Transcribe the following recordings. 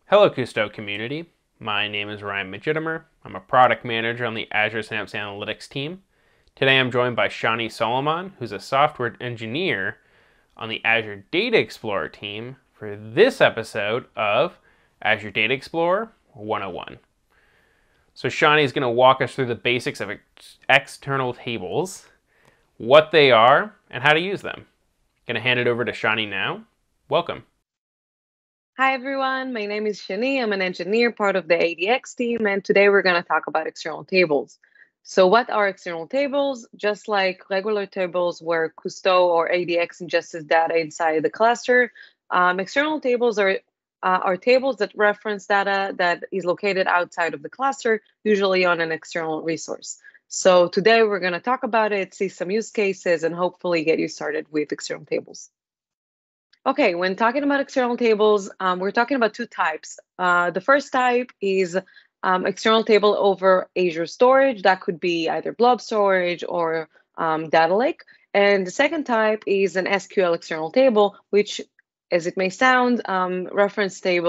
Hello, Kusto community. My name is Ryan Majitimer. I'm a product manager on the Azure Synapse Analytics team. Today I'm joined by Shani Solomon, who's a software engineer on the Azure Data Explorer team for this episode of Azure Data Explorer 101. So Shani is going to walk us through the basics of external tables, what they are, and how to use them. Going to hand it over to Shani now. Welcome. Hi, everyone. My name is Shani. I'm an engineer, part of the ADX team, and today we're going to talk about external tables. So what are external tables? Just like regular tables where Kusto or ADX ingests data inside the cluster, external tables are tables that reference data that is located outside of the cluster, usually on an external resource. So today we're going to talk about it, see some use cases, and hopefully get you started with external tables. Okay, when talking about external tables, we're talking about two types. The first type is external table over Azure storage. That could be either blob storage or data lake. And the second type is an SQL external table, which, as it may sound, reference data,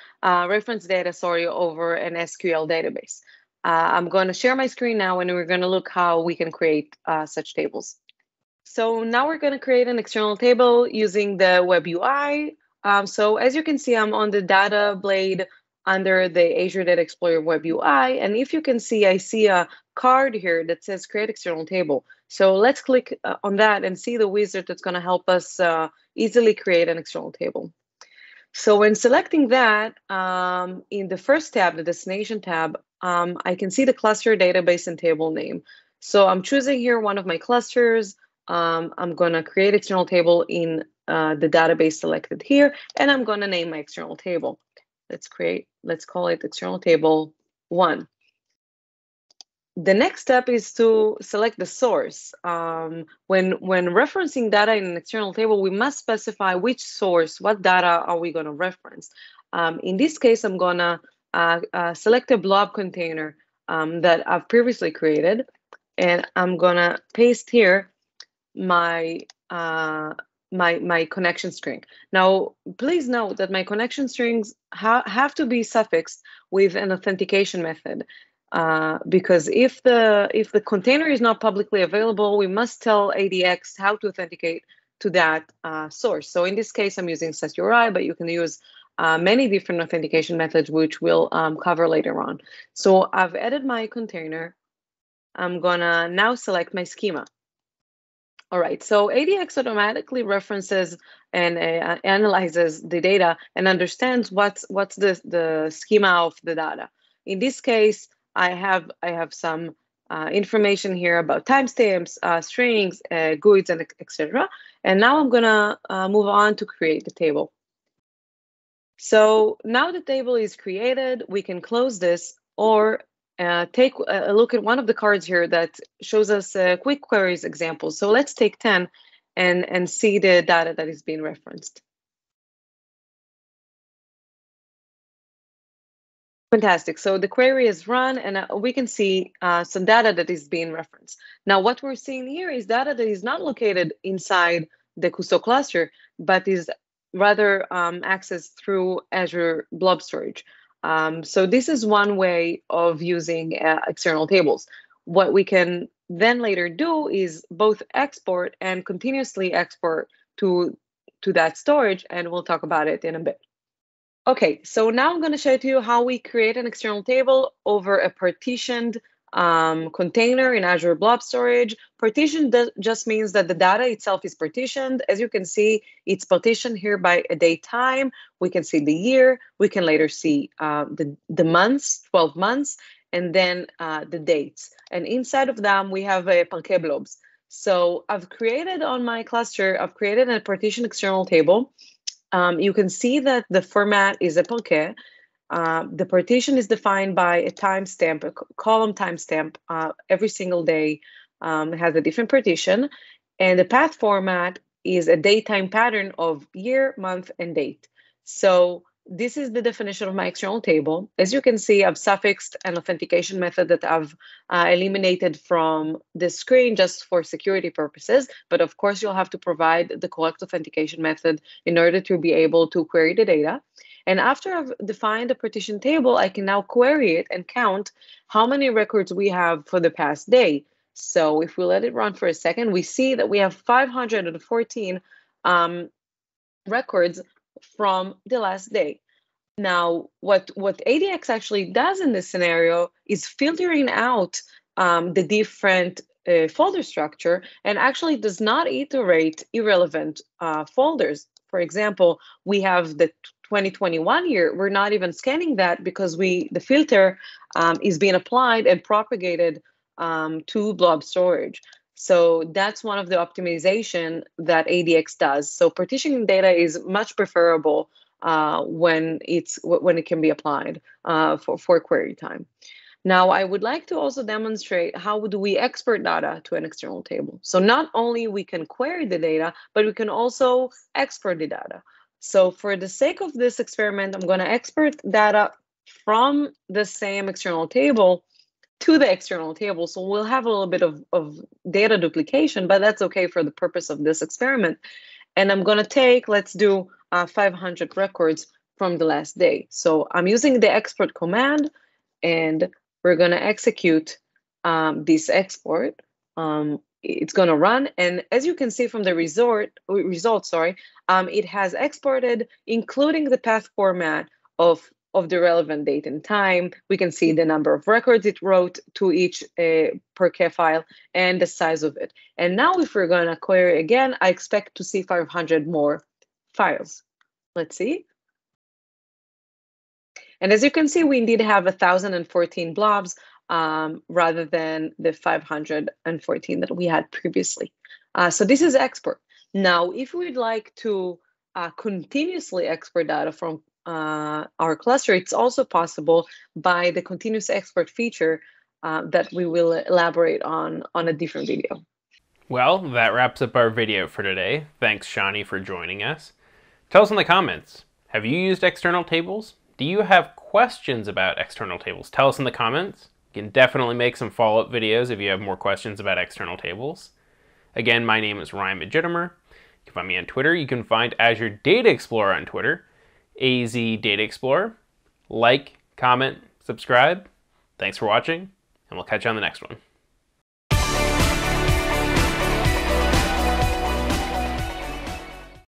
over an SQL database. I'm going to share my screen now, and we're going to look how we can create such tables. So now we're going to create an external table using the web UI. So as you can see, I'm on the data blade under the Azure Data Explorer web UI. And if you can see, I see a card here that says create external table. So let's click on that and see the wizard that's going to help us easily create an external table. So when selecting that, in the first tab, the destination tab, I can see the cluster database and table name. So I'm choosing here one of my clusters. I'm going to create external table in the database selected here, and I'm going to name my external table. Let's call it external table 1. The next step is to select the source. When referencing data in an external table, we must specify which source, what data are we going to reference. In this case, I'm going to select a blob container that I've previously created, and I'm going to paste here my connection string. Now, please note that my connection strings have to be suffixed with an authentication method, because if the container is not publicly available, we must tell ADX how to authenticate to that source. So in this case, I'm using SetURI, but you can use many different authentication methods, which we'll cover later on. So I've added my container. I'm gonna now select my schema. All right, so ADX automatically references and analyzes the data and understands what's the schema of the data. In this case, I have some information here about timestamps, strings, GUIDs, and etc. And now I'm gonna move on to create the table. So now the table is created, we can close this or take a look at one of the cards here that shows us a quick queries example. So let's take 10 and see the data that is being referenced. Fantastic. So the query is run, and we can see some data that is being referenced. Now, what we're seeing here is data that is not located inside the Kusto cluster, but is rather accessed through Azure Blob Storage. So this is one way of using external tables. What we can then later do is both export and continuously export to that storage, and we'll talk about it in a bit. Okay, so now I'm going to show you how we create an external table over a partitioned container in Azure Blob Storage. Partition just means that the data itself is partitioned. As you can see, it's partitioned here by a date time. We can see the year. We can later see the months, 12 months, and then the dates. And inside of them, we have Parquet blobs. So I've created on my cluster, I've created a partition external table. You can see that the format is a Parquet. The partition is defined by a timestamp, a column timestamp. Every single day has a different partition. And the path format is a datetime pattern of year, month, and date. So this is the definition of my external table. As you can see, I've suffixed an authentication method that I've eliminated from the screen just for security purposes. But of course, you'll have to provide the correct authentication method in order to be able to query the data. And after I've defined a partition table, I can now query it and count how many records we have for the past day. So if we let it run for a second, we see that we have 514 records from the last day. Now, what ADX actually does in this scenario is filtering out the different folder structure and actually does not iterate irrelevant folders. For example, we have the 2021 year. We're not even scanning that because the filter is being applied and propagated to blob storage. So that's one of the optimization that ADX does. So partitioning data is much preferable when it can be applied for query time. Now, I would like to also demonstrate how do we export data to an external table. So not only we can query the data, but we can also export the data. So for the sake of this experiment, I'm going to export data from the same external table to the external table. So we'll have a little bit of data duplication, but that's okay for the purpose of this experiment. And I'm going to take, let's do 500 records from the last day. So I'm using the export command, and we're going to execute this export. It's going to run. And as you can see from the result, it has exported, including the path format of the relevant date and time. We can see the number of records it wrote to each Parquet file and the size of it. And now if we're going to query again, I expect to see 500 more files. Let's see. And as you can see, we indeed have 1,014 blobs rather than the 514 that we had previously. So this is export. Now, if we'd like to continuously export data from our cluster, it's also possible by the continuous export feature that we will elaborate on a different video. Well, that wraps up our video for today. Thanks, Shani, for joining us. Tell us in the comments, have you used external tables? Do you have questions about external tables? Tell us in the comments. You can definitely make some follow-up videos if you have more questions about external tables. Again, my name is Ryan Majitimer. You can find me on Twitter. You can find Azure Data Explorer on Twitter, AZ Data Explorer. Like, comment, subscribe. Thanks for watching, and we'll catch you on the next one.